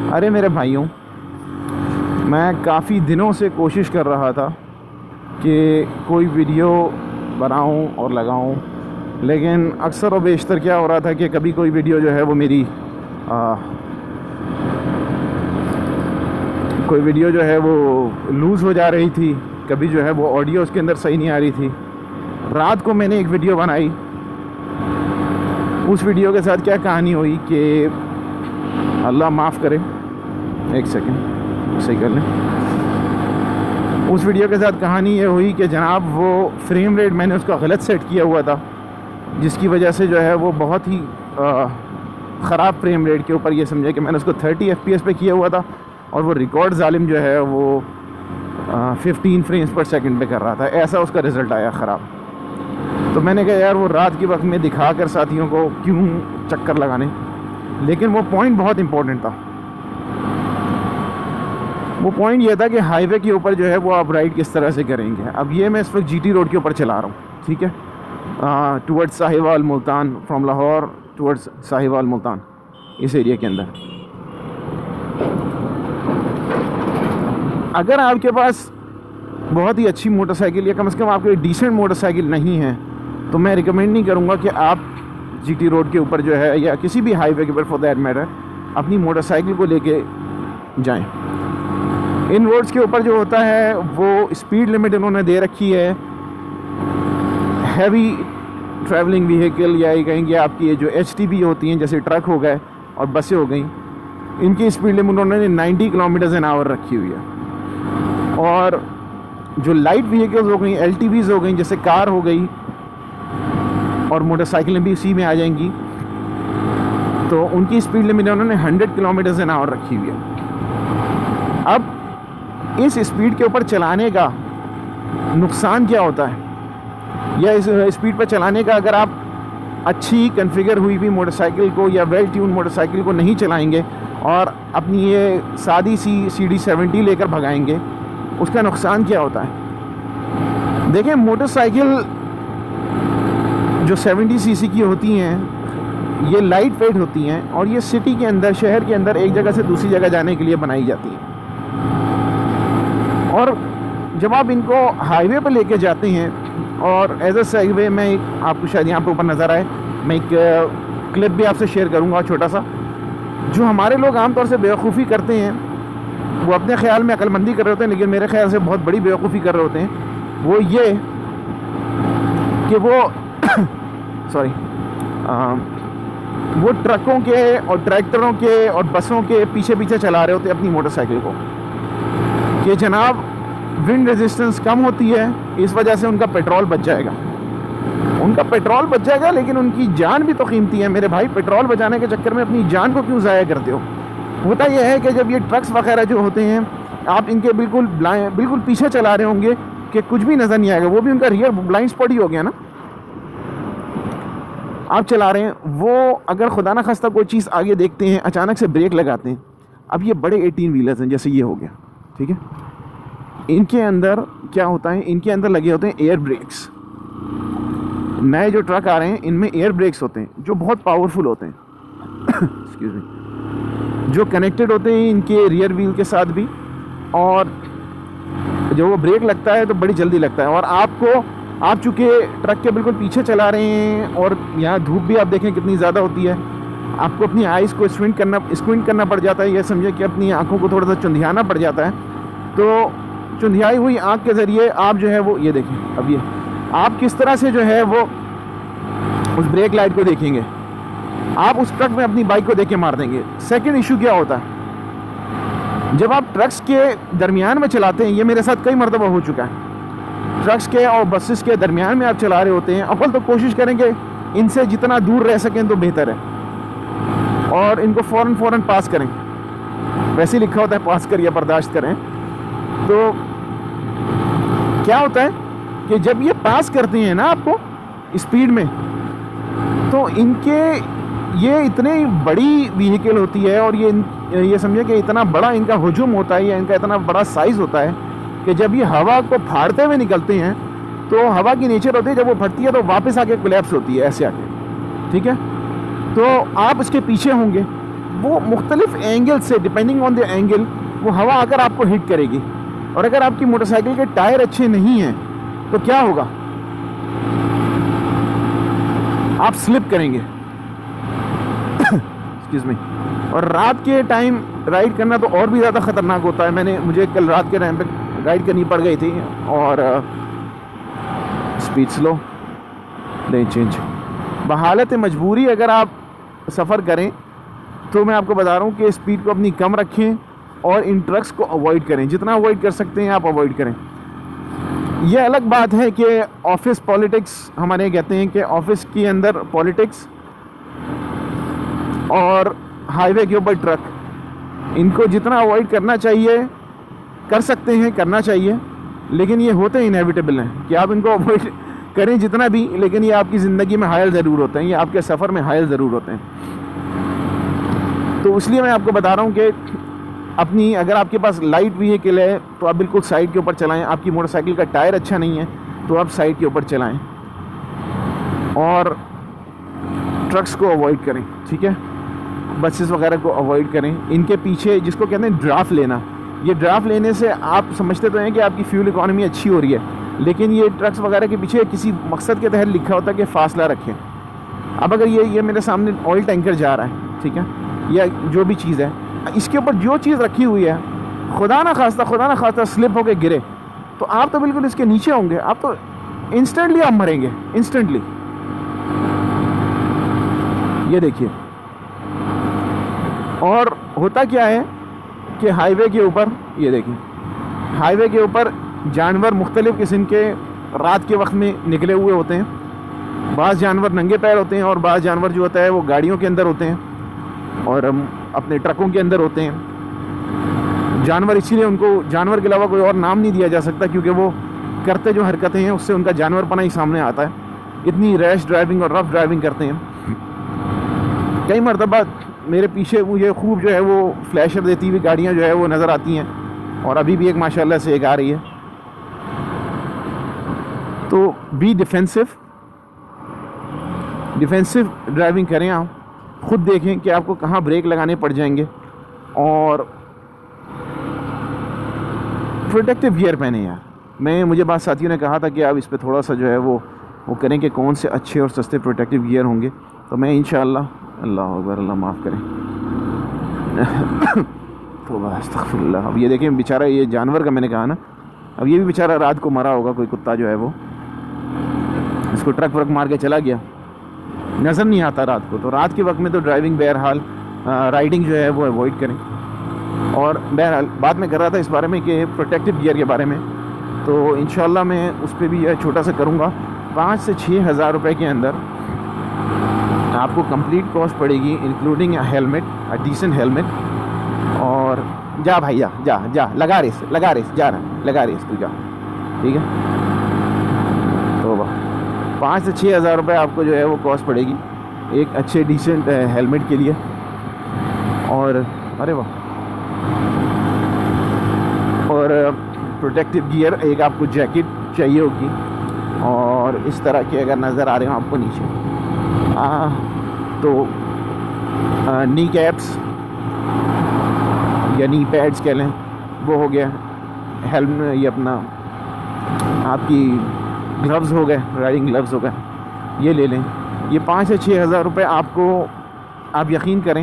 अरे मेरे भाइयों, मैं काफ़ी दिनों से कोशिश कर रहा था कि कोई वीडियो बनाऊं और लगाऊं, लेकिन अक्सर और बेशतर क्या हो रहा था कि कभी कोई वीडियो जो है वो मेरी कोई वीडियो जो है वो लूज़ हो जा रही थी, कभी जो है वो ऑडियो उसके अंदर सही नहीं आ रही थी। रात को मैंने एक वीडियो बनाई। उस वीडियो के साथ क्या कहानी हुई कि अल्लाह माफ़ करे, एक सेकंड सही कर लें। उस वीडियो के साथ कहानी ये हुई कि जनाब वो फ्रेम रेट मैंने उसका गलत सेट किया हुआ था, जिसकी वजह से जो है वो बहुत ही ख़राब फ्रेम रेट के ऊपर ये समझे कि मैंने उसको 30 FPS पे किया हुआ था और वो रिकॉर्ड जालिम जो है वो 15 फ्रेम्स पर सेकंड पे कर रहा था। ऐसा उसका रिज़ल्ट आया ख़राब। तो मैंने कहा यार वो रात के वक्त में दिखा कर साथियों को क्यों चक्कर लगाने, लेकिन वो पॉइंट बहुत इम्पोर्टेंट था। वो पॉइंट ये था कि हाईवे के ऊपर जो है वो आप राइड किस तरह से करेंगे। अब ये मैं इस वक्त GT रोड के ऊपर चला रहा हूँ, ठीक है, towards Sahiwal Multan, from Lahore towards Sahiwal Multan, इस एरिया के अंदर। अगर आपके पास बहुत ही अच्छी मोटरसाइकिल या कम से कम आपके डिसेंट मोटरसाइकिल नहीं है तो मैं रिकमेंड नहीं करूँगा कि आप GT रोड के ऊपर जो है या किसी भी हाईवे के ऊपर फॉर दैट मैटर अपनी मोटरसाइकिल को लेके जाएं। इन रोड्स के ऊपर जो होता है वो स्पीड लिमिट इन्होंने दे रखी है। हैवी ट्रैवलिंग व्हीकल या ये कहेंगे आपकी जो HTV होती हैं, जैसे ट्रक हो गए और बसें हो गई, इनकी स्पीड लिमिट उन्होंने 90 km/h रखी हुई है। और जो लाइट व्हीकल्स हो गई, LTVs हो गई, जैसे कार हो गई और मोटरसाइकिलें भी इसी में आ जाएंगी, तो उनकी स्पीड लिमिट उन्होंने 100 km/h रखी हुई है। अब इस स्पीड के ऊपर चलाने का नुकसान क्या होता है, या इस स्पीड पर चलाने का, अगर आप अच्छी कॉन्फ़िगर हुई भी मोटरसाइकिल को या वेल ट्यून मोटरसाइकिल को नहीं चलाएंगे और अपनी ये सादी सी CD70 लेकर भगाएंगे, उसका नुकसान क्या होता है। देखें, मोटरसाइकिल जो 70 cc की होती हैं ये लाइट वेट होती हैं और ये सिटी के अंदर, शहर के अंदर एक जगह से दूसरी जगह जाने के लिए बनाई जाती हैं। और जब आप इनको हाईवे पर लेके जाते हैं, और एज अ हाईवे में आपको शायद यहाँ पर ऊपर नज़र आए, मैं एक क्लिप भी आपसे शेयर करूँगा छोटा सा। जो हमारे लोग आमतौर से बेवकूफ़ी करते हैं, वो अपने ख्याल में अक्लमंदी कर रहे होते हैं, लेकिन मेरे ख्याल से बहुत बड़ी बेवकूफ़ी कर रहे होते हैं। वो ये कि वो वो ट्रकों के और ट्रैक्टरों के और बसों के पीछे पीछे चला रहे होते हैं अपनी मोटरसाइकिल को, कि जनाब विंड रेजिस्टेंस कम होती है, इस वजह से उनका पेट्रोल बच जाएगा। उनका पेट्रोल बच जाएगा, लेकिन उनकी जान भी तो कीमती है मेरे भाई। पेट्रोल बचाने के चक्कर में अपनी जान को क्यों ज़ाया करते हो। होता यह है कि जब ये ट्रक्स वगैरह जो होते हैं, आप इनके बिल्कुल पीछे चला रहे होंगे कि कुछ भी नज़र नहीं आएगा, वो भी उनका रियर ब्लाइंड स्पॉट ही हो गया ना। आप चला रहे हैं, वो अगर खुदा ना खास्ता कोई चीज़ आगे देखते हैं, अचानक से ब्रेक लगाते हैं। अब ये बड़े 18 व्हीलर्स हैं, जैसे ये हो गया, ठीक है, इनके अंदर क्या होता है, इनके अंदर लगे होते हैं एयर ब्रेक्स। नए जो ट्रक आ रहे हैं इनमें एयर ब्रेक्स होते हैं जो बहुत पावरफुल होते हैं एक्सक्यूज़ मी, जो कनेक्टेड होते हैं इनके रियर व्हील के साथ भी, और जब वो ब्रेक लगता है तो बड़ी जल्दी लगता है। और आप चूँकि ट्रक के बिल्कुल पीछे चला रहे हैं और यहाँ धूप भी आप देखें कितनी ज़्यादा होती है, आपको अपनी आइज़ को स्क्विंट करना पड़ जाता है। यह समझे कि अपनी आँखों को थोड़ा सा चुंधियाना पड़ जाता है। तो चुंधियाई हुई आँख के ज़रिए आप जो है वो ये देखें, अब ये आप किस तरह से जो है वो उस ब्रेक लाइट को देखेंगे, आप उस ट्रक में अपनी बाइक को देख के मार देंगे। सेकंड इशू क्या होता है, जब आप ट्रक्स के दरमियान में चलाते हैं, ये मेरे साथ कई मरतबा हो चुका है, ट्रक्स के और बसेस के दरमियान में आप चला रहे होते हैं, अव्वल तो कोशिश करेंगे इनसे जितना दूर रह सकें तो बेहतर है, और इनको फ़ौरन पास करें। वैसे ही लिखा होता है पास करिए, बर्दाश्त करें। तो क्या होता है कि जब ये पास करते हैं ना आपको स्पीड में, तो इनके ये इतनी बड़ी व्हीकल होती है और ये समझे कि इतना बड़ा इनका हुजूम होता है या इनका इतना बड़ा साइज़ होता है कि जब ये हवा को फाड़ते हुए निकलते हैं तो हवा की नेचर होती है, जब वो फटती है तो वापस आके कोलैप्स होती है ऐसे आके, ठीक है। तो आप इसके पीछे होंगे, वो मुख्तलिफ एंगल से, डिपेंडिंग ऑन द एंगल, वो हवा आकर आपको हिट करेगी। और अगर आपकी मोटरसाइकिल के टायर अच्छे नहीं हैं तो क्या होगा, आप स्लिप करेंगे। Excuse me. और रात के टाइम राइड करना तो और भी ज़्यादा ख़तरनाक होता है। मुझे कल रात के टाइम पे राइड करनी पड़ गई थी और स्पीड स्लो नहीं चेंज। बहालत मजबूरी अगर आप सफ़र करें तो मैं आपको बता रहा हूँ कि स्पीड को अपनी कम रखें और इन ट्रक्स को अवॉइड करें, जितना अवॉइड कर सकते हैं आप अवॉइड करें। यह अलग बात है कि ऑफिस पॉलिटिक्स, हमारे कहते हैं कि ऑफिस के अंदर पॉलिटिक्स और हाईवे के ऊपर ट्रक, इनको जितना अवॉइड करना चाहिए कर सकते हैं, करना चाहिए, लेकिन ये होते इनएविटेबल हैं कि आप इनको अवॉइड करें जितना भी, लेकिन ये आपकी ज़िंदगी में हायल ज़रूर होते हैं, ये आपके सफ़र में हायल ज़रूर होते हैं। तो इसलिए मैं आपको बता रहा हूँ कि अपनी, अगर आपके पास लाइट व्हीकल है तो आप बिल्कुल साइड के ऊपर चलाएं। आपकी मोटरसाइकिल का टायर अच्छा नहीं है तो आप साइड के ऊपर चलाएं और ट्रक्स को अवॉइड करें, ठीक है। बसेस वगैरह को अवॉइड करें। इनके पीछे जिसको कहते हैं ड्राफ्ट लेना, ये ड्राफ्ट लेने से आप समझते तो हैं कि आपकी फ्यूल इकॉनमी अच्छी हो रही है, लेकिन ये ट्रक्स वगैरह के पीछे किसी मकसद के तहत लिखा होता है कि फासला रखें। अब अगर ये मेरे सामने ऑयल टैंकर जा रहा है, ठीक है, या जो भी चीज़ है, इसके ऊपर जो चीज़ रखी हुई है, खुदा ना खास्ता स्लिप होकर गिरे तो आप तो बिल्कुल इसके नीचे होंगे, आप तो इंस्टेंटली आप मरेंगे, इंस्टेंटली। ये देखिए। और होता क्या है कि हाईवे के ऊपर, ये देखिए, हाईवे के ऊपर जानवर मुख्तलिफ़ किस्म के रात के वक्त में निकले हुए होते हैं। बाज़ जानवर नंगे पैर होते हैं और बाज़ जानवर जो होता है वो गाड़ियों के अंदर होते हैं और अपने ट्रकों के अंदर होते हैं। जानवर, इसीलिए उनको जानवर के अलावा कोई और नाम नहीं दिया जा सकता, क्योंकि वो करते जो हरकतें हैं उससे उनका जानवरपना ही सामने आता है। इतनी रैश ड्राइविंग और रफ़ ड्राइविंग करते हैं। कई मरतबा मेरे पीछे मुझे खूब जो है वो फ्लैशर देती हुई गाड़ियाँ जो है वो नज़र आती हैं, और अभी भी एक माशाल्लाह से एक आ रही है। तो बी डिफेंसिव ड्राइविंग करें। आप खुद देखें कि आपको कहाँ ब्रेक लगाने पड़ जाएंगे, और प्रोटेक्टिव गियर पहने यार। मुझे बात साथियों ने कहा था कि आप इस पे थोड़ा सा जो है वो करें कि कौन से अच्छे और सस्ते प्रोटेक्टिव गियर होंगे, तो मैं इंशाअल्लाह, अल्लाह अकबर, अल्लाह माफ़ करें तो बस अस्तगफिरुल्लाह। अब ये देखें बेचारा, ये जानवर का मैंने कहा ना, अब ये भी बेचारा रात को मरा होगा, कोई कुत्ता जो है वो इसको ट्रक व्रक मार के चला गया, नज़र नहीं आता रात को। तो रात के वक्त में तो ड्राइविंग बहरहाल राइडिंग जो है वो अवॉइड करें। और बहरहाल बात मैं कर रहा था इस बारे में कि प्रोटेक्टिव गियर के बारे में, तो इंशाल्लाह मैं उस पर भी छोटा सा करूँगा। 5 से 6 हज़ार रुपये के अंदर आपको कंप्लीट कॉस्ट पड़ेगी, इंक्लूडिंग हेलमेट, डिसेंट हेलमेट। और जा भाई जा लगा रेस जा रहा, लगा रेस तू जा, ठीक है। तो 5 से 6 हज़ार रुपये आपको जो है वो कॉस्ट पड़ेगी एक अच्छे डिसेंट हेलमेट के लिए। और अरे वाह, और प्रोटेक्टिव गियर, एक आपको जैकेट चाहिए होगी, और इस तरह के अगर नज़र आ रहे हो आपको नीचे तो नी कैप्स या नी पैड्स कह लें, वो हो गया। हेलमेट, ये अपना आपकी ग्लव्स हो गए, राइडिंग ग्लव्स हो गए, ये ले लें। ये 5 से 6 हज़ार रुपये आपको, आप यकीन करें,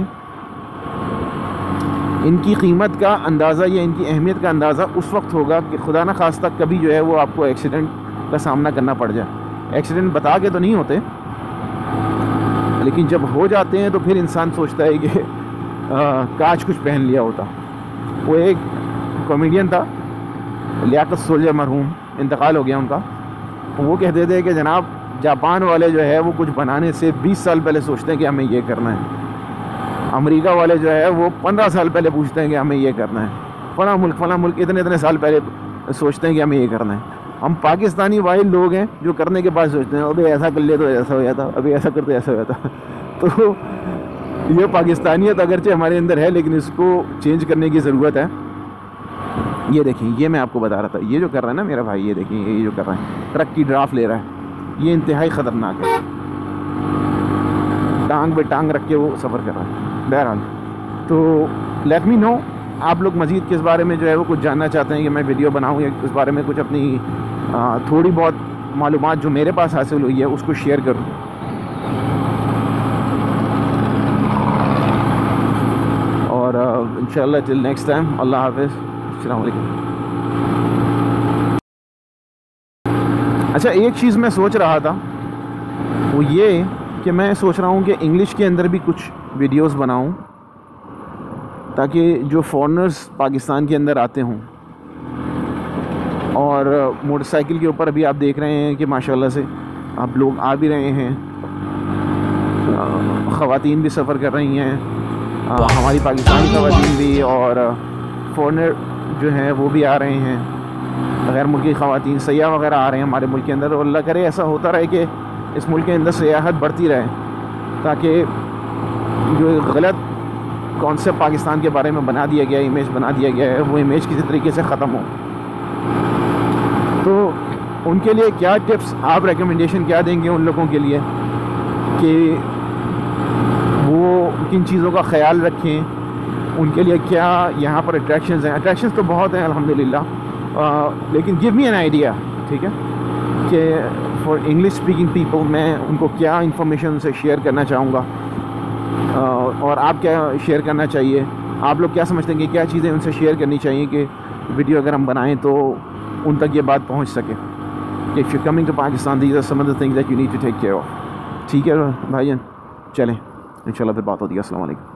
इनकी कीमत का अंदाज़ा या इनकी अहमियत का अंदाज़ा उस वक्त होगा कि खुदा न खास्ता कभी जो है वो आपको एक्सीडेंट का सामना करना पड़ जाए। एक्सीडेंट बता के तो नहीं होते, लेकिन जब हो जाते हैं तो फिर इंसान सोचता है कि काश कुछ पहन लिया होता। वो एक कॉमेडियन था, लियाकत सोल्जर, मरहूम, इंतकाल हो गया उनका। वो कहते थे कि जनाब, जापान वाले जो है वो कुछ बनाने से 20 साल पहले सोचते हैं कि हमें ये करना है। अमेरिका वाले जो है वो 15 साल पहले पूछते हैं कि हमें ये करना है। फला मुल्क इतने साल पहले सोचते हैं कि हमें ये करना है। हम पाकिस्तानी वाहिद लोग हैं जो करने के बाद सोचते हैं अबे ऐसा कर ले तो ऐसा हो जाता, अभी ऐसा करते ऐसा हो जाता। तो ये पाकिस्तानियत अगरचे हमारे अंदर है, लेकिन इसको चेंज करने की ज़रूरत है। ये देखिए, ये मैं आपको बता रहा था, ये जो कर रहा है ना मेरा भाई, ये देखिए, ये जो कर रहा है, ट्रक की ड्राफ्ट ले रहा है, ये इंतहाई ख़तरनाक है। टांग पे टांग रख के वो सफ़र कर रहा है। बहरहाल तो लेट मी नो आप लोग मज़ीद किस बारे में जो है वो कुछ जानना चाहते हैं कि मैं वीडियो बनाऊँ, या इस बारे में कुछ अपनी थोड़ी बहुत मालूमात जो मेरे पास हासिल हुई है उसको शेयर करूँ। और इंशाल्लाह टिल नेक्स्ट टाइम, अल्लाह हाफ़िज़, अस्सलाम वालेकुम। अच्छा, एक चीज़ मैं सोच रहा था वो ये कि मैं सोच रहा हूँ कि इंग्लिश के अंदर भी कुछ वीडियोस बनाऊँ, ताकि जो फॉरेनर्स पाकिस्तान के अंदर आते हों, और मोटरसाइकिल के ऊपर अभी आप देख रहे हैं कि माशाल्लाह से आप लोग आ भी रहे हैं, ख़वातीन भी सफ़र कर रही हैं, हमारी पाकिस्तानी ख़वातीन भी, और फॉरेनर जो हैं वो भी आ रहे हैं, गैर मुल्की ख़वातीन सयाह वगैरह आ रहे हैं हमारे मुल्क के अंदर। और अल्लाह करे ऐसा होता रहे कि इस मुल्क के अंदर सियाहत बढ़ती रहे, ताकि जो गलत कॉन्सेप्ट पाकिस्तान के बारे में बना दिया गया, इमेज बना दिया गया है, वो इमेज किसी तरीके से ख़त्म हो। तो उनके लिए क्या टिप्स, आप रिकमेंडेशन क्या देंगे उन लोगों के लिए कि वो किन चीज़ों का ख्याल रखें, उनके लिए क्या यहाँ पर अट्रैक्शंस हैं? अट्रैक्शंस तो बहुत हैं अल्हम्दुलिल्लाह, लेकिन गिव मी एन आइडिया, ठीक है, कि फॉर इंग्लिश स्पीकिंग पीपल मैं उनको क्या इंफॉर्मेशन उनसे शेयर करना चाहूँगा, और आप क्या शेयर करना चाहिए, आप लोग क्या समझते हैं कि क्या चीज़ें उनसे शेयर करनी चाहिए कि वीडियो अगर हम बनाएं तो उन तक ये बात पहुंच सके। If you coming to Pakistan, these are some of the things that you need to take care of. ठीक है भाईजान, चलें इंशाल्लाह फिर बात होती है। अस्सलाम वालेकुम।